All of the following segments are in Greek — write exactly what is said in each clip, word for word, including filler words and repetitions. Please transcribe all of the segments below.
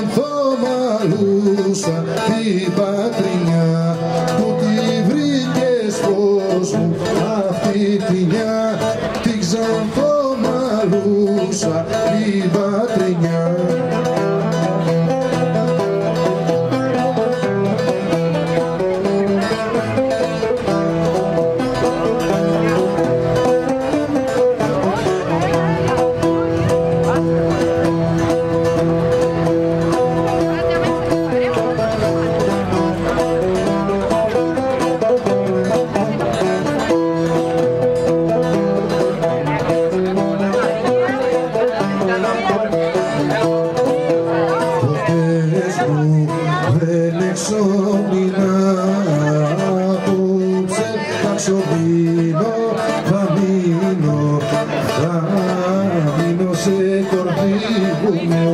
ξανθομαλούσα την πατρινιά που τη βρήκες φως μου αυτή τη νιά, την ξανθομαλούσα την πατρινιά. Δεν εξομεινά απόψε θα ξομείνω, θα μείνω, θα μείνω σε κορφή βουνό.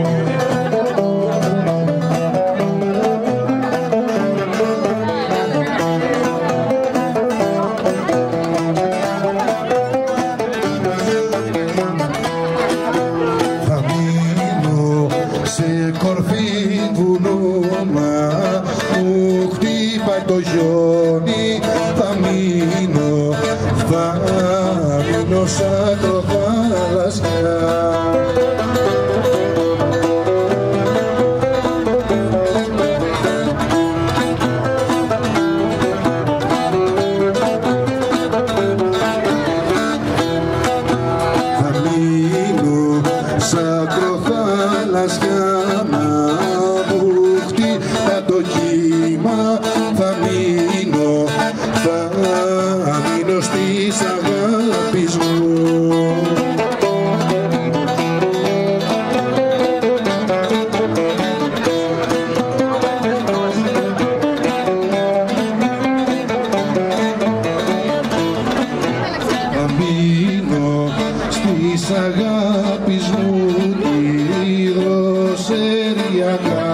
Θα μείνω σε κορφή βουνό, μου χτύπαει το χιόνι, θα μείνω, θα μείνω σαν ακροθάλασσια. Θα μείνω σαν ακροθάλασσια, το κύμα, θα μείνω, θα μείνω στις αγάπης μου. Θα μείνω στις αγάπης μου, τη δροσεριακά